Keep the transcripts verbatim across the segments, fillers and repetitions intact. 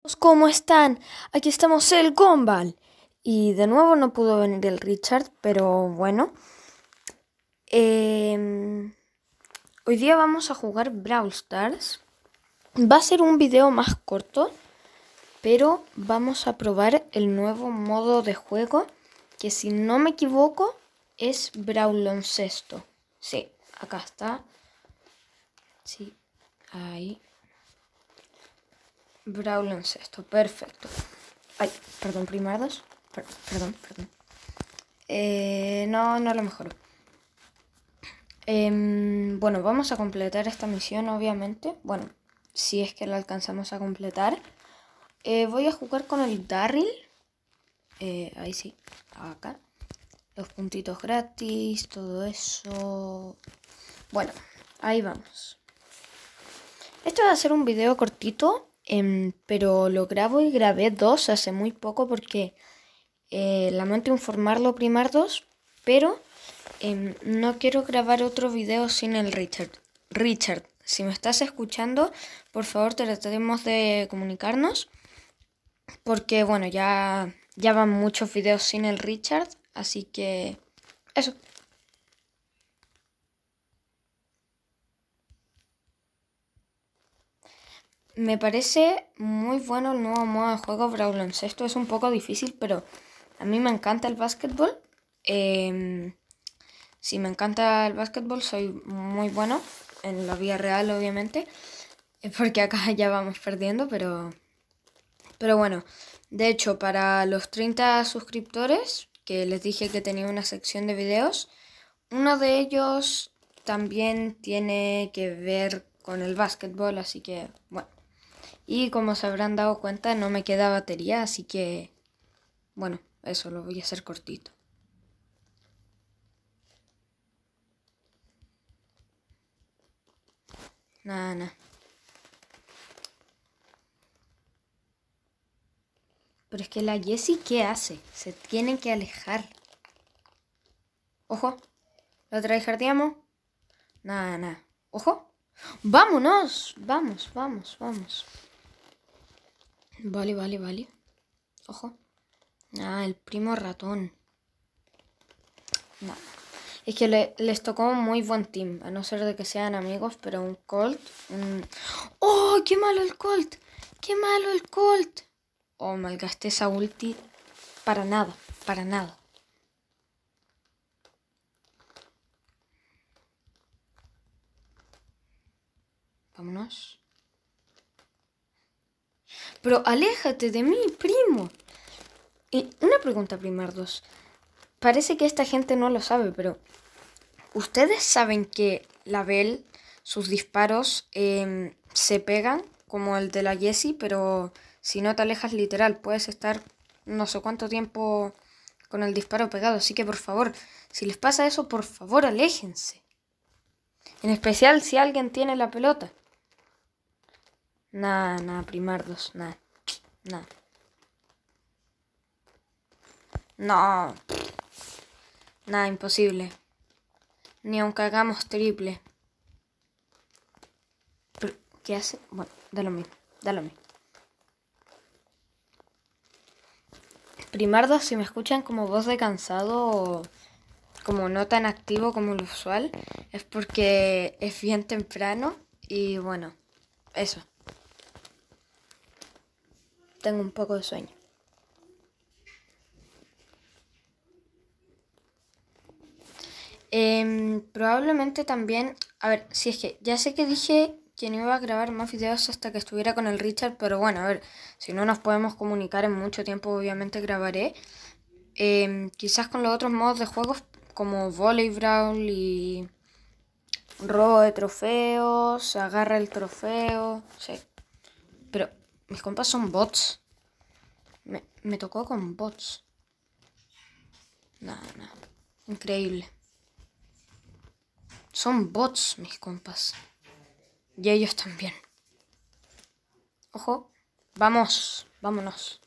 ¿Cómo están? Aquí estamos el Gumball. Y de nuevo no pudo venir el Richard, pero bueno. Eh, hoy día vamos a jugar Brawl Stars. Va a ser un video más corto, pero vamos a probar el nuevo modo de juego, que si no me equivoco es Brawloncesto. Sí, acá está. Sí, ahí. Brawloncesto, perfecto. Ay, perdón, primardos. Per perdón, perdón. Eh, no, no lo mejoro. Eh, bueno, vamos a completar esta misión, obviamente. Bueno, si es que la alcanzamos a completar. Eh, voy a jugar con el Darryl. Eh, ahí sí, acá. Los puntitos gratis, todo eso. Bueno, ahí vamos. Este va a ser un video cortito, eh, pero lo grabo y grabé dos hace muy poco porque... Eh, lamento informarlo, primardos, pero eh, no quiero grabar otro video sin el Richard. Richard, si me estás escuchando, por favor tratemos de comunicarnos, porque bueno, ya, ya van muchos videos sin el Richard, así que eso. Me parece muy bueno el nuevo modo de juego Brawloncesto. Es un poco difícil, pero a mí me encanta el básquetbol. Eh, si me encanta el básquetbol, soy muy bueno. En la vida real, obviamente. Porque acá ya vamos perdiendo, pero... Pero bueno, de hecho, para los treinta suscriptores, que les dije que tenía una sección de videos, uno de ellos también tiene que ver con el básquetbol, así que, bueno. Y como se habrán dado cuenta, no me queda batería, así que, bueno, eso lo voy a hacer cortito. Nada, nada. Pero es que la Jessie, ¿qué hace? Se tienen que alejar. Ojo, ¿la tryhardeamos? Nada, nada. Ojo. ¡Vámonos! Vamos, vamos, vamos. Vale, vale, vale. Ojo. Ah, el primo ratón. No. Es que le, les tocó un muy buen team. A no ser de que sean amigos, pero un Colt. Un... ¡Oh, qué malo el Colt! ¡Qué malo el Colt! Oh, malgasté esa ulti. Para nada, para nada. Vámonos. Pero aléjate de mí, primo. Y una pregunta, primardos. Parece que esta gente no lo sabe, pero... ¿Ustedes saben que la Belle, sus disparos eh, se pegan como el de la Jessie, pero si no te alejas literal, puedes estar no sé cuánto tiempo con el disparo pegado? Así que por favor, si les pasa eso, por favor, aléjense. En especial si alguien tiene la pelota. Nada, nada, primardos, nada, nada. No. Nada, imposible. Ni aunque hagamos triple. ¿Pero qué hace? Bueno, da lo mismo, da lo mismo. Primardos, si me escuchan como voz de cansado o como no tan activo como lo usual, es porque es bien temprano y bueno, eso. Tengo un poco de sueño. Eh, probablemente también, a ver, si es que ya sé que dije que no iba a grabar más videos hasta que estuviera con el Richard, pero bueno, a ver, si no nos podemos comunicar en mucho tiempo, obviamente grabaré. Eh, quizás con los otros modos de juegos como Volley Brawl y robo de trofeos, agarra el trofeo, sí. Pero mis compas son bots. Me, me tocó con bots. Nada, nada. Increíble. Son bots mis compas. Y ellos también. Ojo. Vamos. Vámonos.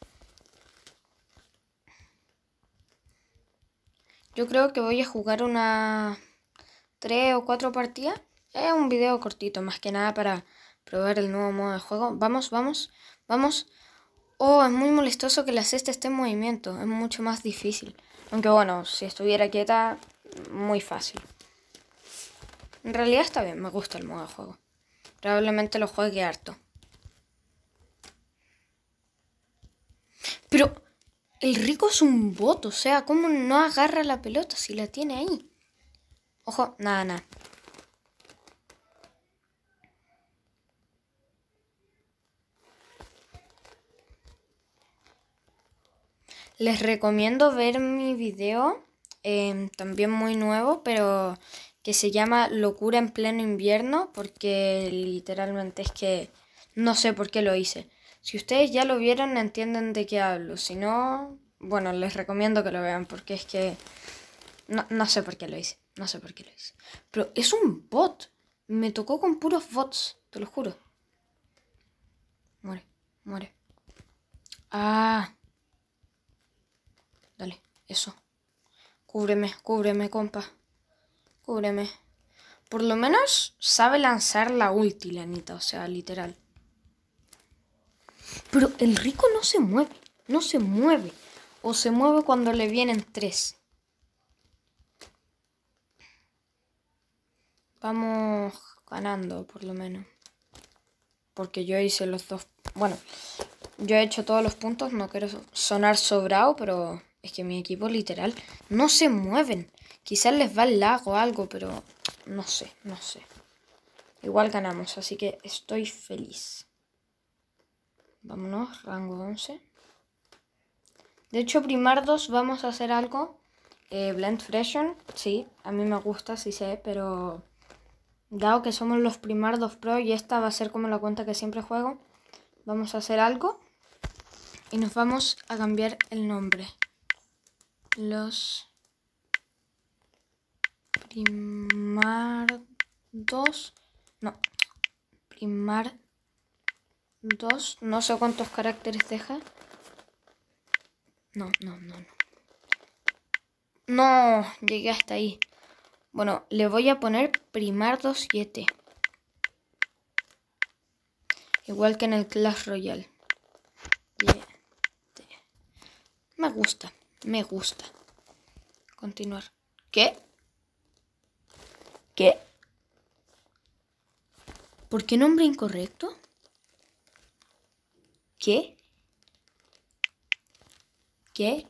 Yo creo que voy a jugar una... tres o cuatro partidas. Es un video cortito, más que nada para probar el nuevo modo de juego. Vamos, vamos, vamos. Oh, es muy molestoso que la cesta esté en movimiento. Es mucho más difícil. Aunque bueno, si estuviera quieta, muy fácil. En realidad está bien, me gusta el modo de juego. Probablemente lo juegue harto. Pero el Rico es un bot, o sea, ¿cómo no agarra la pelota si la tiene ahí? Ojo, nada, nada. Les recomiendo ver mi video, eh, también muy nuevo, pero que se llama Locura en pleno invierno, porque literalmente es que no sé por qué lo hice. Si ustedes ya lo vieron, entienden de qué hablo. Si no, bueno, les recomiendo que lo vean, porque es que no, no sé por qué lo hice. No sé por qué lo hice. Pero es un bot. Me tocó con puros bots, te lo juro. Muere, muere. Ah. Dale, eso. Cúbreme, cúbreme, compa. Cúbreme. Por lo menos sabe lanzar la ulti, la Anita, o sea, literal. Pero el Rico no se mueve, no se mueve. O se mueve cuando le vienen tres. Vamos ganando, por lo menos. Porque yo hice los dos... Bueno, yo he hecho todos los puntos, no quiero sonar sobrado, pero es que mi equipo literal no se mueven. Quizás les va el lag o algo, pero no sé, no sé. Igual ganamos, así que estoy feliz. Vámonos, rango once. De hecho, primardos vamos a hacer algo. Eh, Blend Freshen, sí, a mí me gusta, sí sé, pero dado que somos los primardos pro y esta va a ser como la cuenta que siempre juego, vamos a hacer algo y nos vamos a cambiar el nombre. Los primardos, no, primardos, no sé cuántos caracteres deja. No, no, no, no. No, llegué hasta ahí. Bueno, le voy a poner primardo siete. Igual que en el Clash Royale. Me gusta, me gusta. Continuar. ¿Qué? ¿Qué? ¿Por qué nombre incorrecto? ¿Qué? ¿Qué?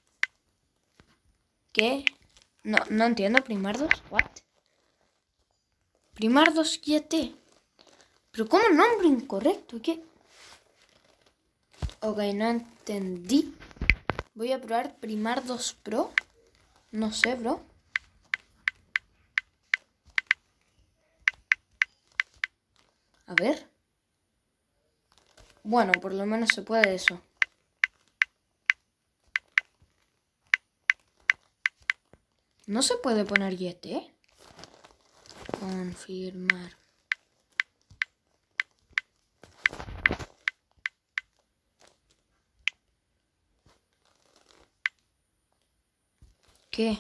¿Qué? No, no entiendo. ¿Primardos? ¿What? Primardos siete. ¿Pero cómo nombre incorrecto? ¿Qué? Ok, no entendí. Voy a probar Primardos Pro. No sé, bro. A ver. Bueno, por lo menos se puede eso. No se puede poner Y T. Confirmar. ¿Qué?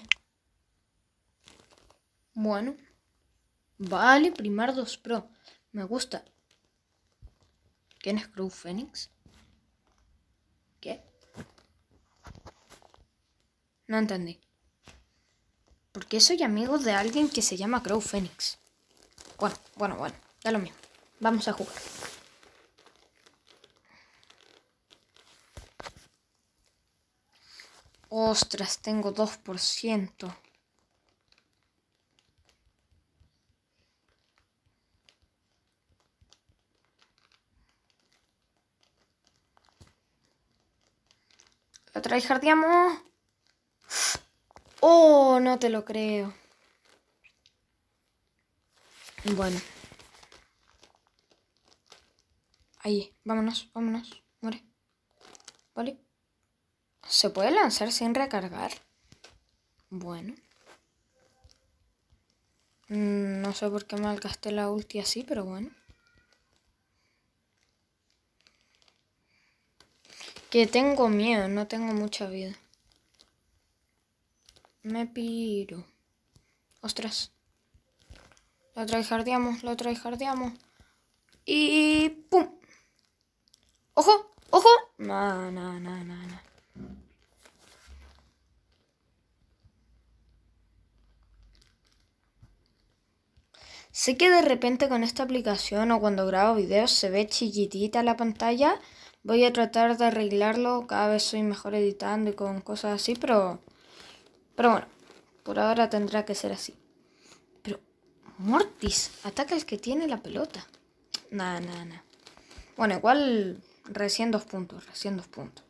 Bueno. Vale, Primardos Pro. Me gusta. ¿Quién es Crow Phoenix? ¿Qué? No entendí. ¿Por qué soy amigo de alguien que se llama Crow Phoenix? Bueno, bueno, bueno. Da lo mismo. Vamos a jugar. Ostras, tengo dos por ciento. ¿La tryhardeamos? Oh, no te lo creo. Bueno. Ahí, vámonos, vámonos. Muere. Vale. ¿Se puede lanzar sin recargar? Bueno. Mm, no sé por qué me gasté la ulti así, pero bueno. Que tengo miedo, no tengo mucha vida. Me piro. Ostras. La tryhardeamos, la tryhardeamos. Y ¡pum! ¡Ojo! ¡Ojo! No, no, no, no, no. Sé que de repente con esta aplicación o cuando grabo videos se ve chiquitita la pantalla. Voy a tratar de arreglarlo. Cada vez soy mejor editando y con cosas así, pero... Pero bueno, por ahora tendrá que ser así. Pero... Mortis, ataca el que tiene la pelota. Nada, nada, nada. Bueno, igual recién dos puntos, recién dos puntos.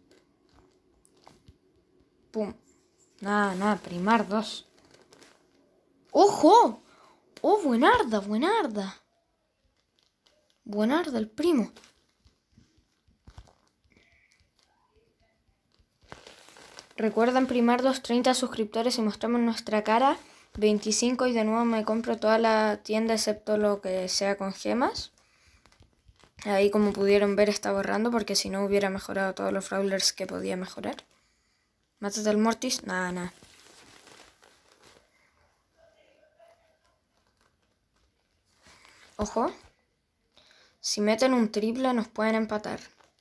Pum. Nada, nada, primar dos. ¡Ojo! ¡Oh, buenarda, buenarda! Buenarda, el primo. Recuerden primar dos, treinta suscriptores y mostramos nuestra cara. veinticinco y de nuevo me compro toda la tienda excepto lo que sea con gemas. Ahí como pudieron ver está borrando porque si no hubiera mejorado todos los brawlers que podía mejorar. Mátate al Mortis. Nada, nada. Ojo. Si meten un triple nos pueden empatar.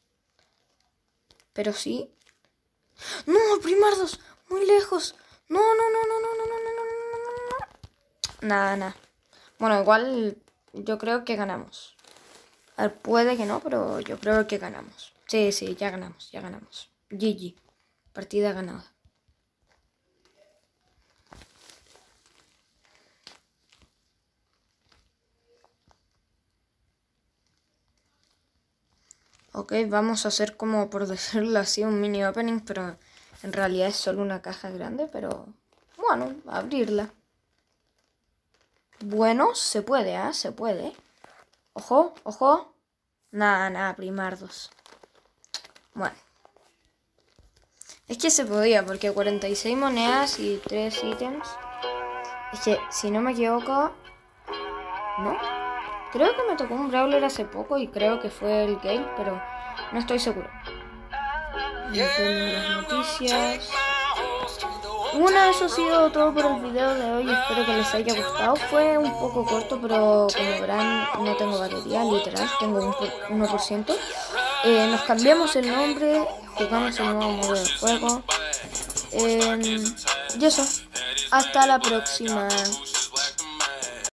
Pero sí. ¡No! ¡Primardos! ¡Muy lejos! ¡No, no, no, no, no, no, no, no, no, no, no! Nada, nada. Bueno, igual yo creo que ganamos. A ver, puede que no, pero yo creo que ganamos. Sí, sí, ya ganamos, ya ganamos. G G. Partida ganada. Ok, vamos a hacer como, por decirlo así, un mini opening, pero en realidad es solo una caja grande, pero bueno, abrirla. Bueno, se puede, ¿ah? ¿eh? Se puede. Ojo, ojo. Nada, nada, primardos. Bueno. Es que se podía, porque cuarenta y seis monedas y tres ítems. Es que, si no me equivoco... ¿No? Creo que me tocó un brawler hace poco y creo que fue el Gale, pero no estoy seguro. Metemos las noticias. Bueno, eso ha sido todo por el video de hoy. Espero que les haya gustado. Fue un poco corto, pero como verán no tengo batería, literal. Tengo un uno por ciento. Eh, nos cambiamos el nombre, jugamos el nuevo modo de juego. Eh, y eso. Hasta la próxima.